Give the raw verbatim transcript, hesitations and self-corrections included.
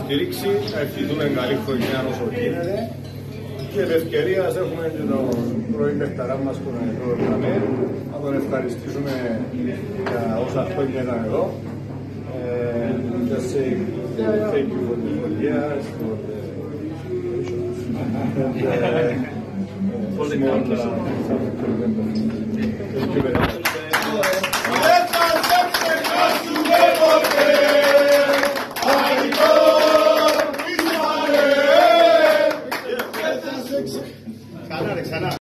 υποστηρίξει, να ευχηθούμε καλή χρονιά όσο γίνεται. Και επ' ευκαιρίας έχουμε και τον πρώην παιχταρά μας που είναι εδώ γραμμή. Να τον ευχαριστήσουμε για όσα χρόνια ήταν εδώ. Uh, just say uh, thank you for the four years, for the and, uh, for the small, uh, thank you very much.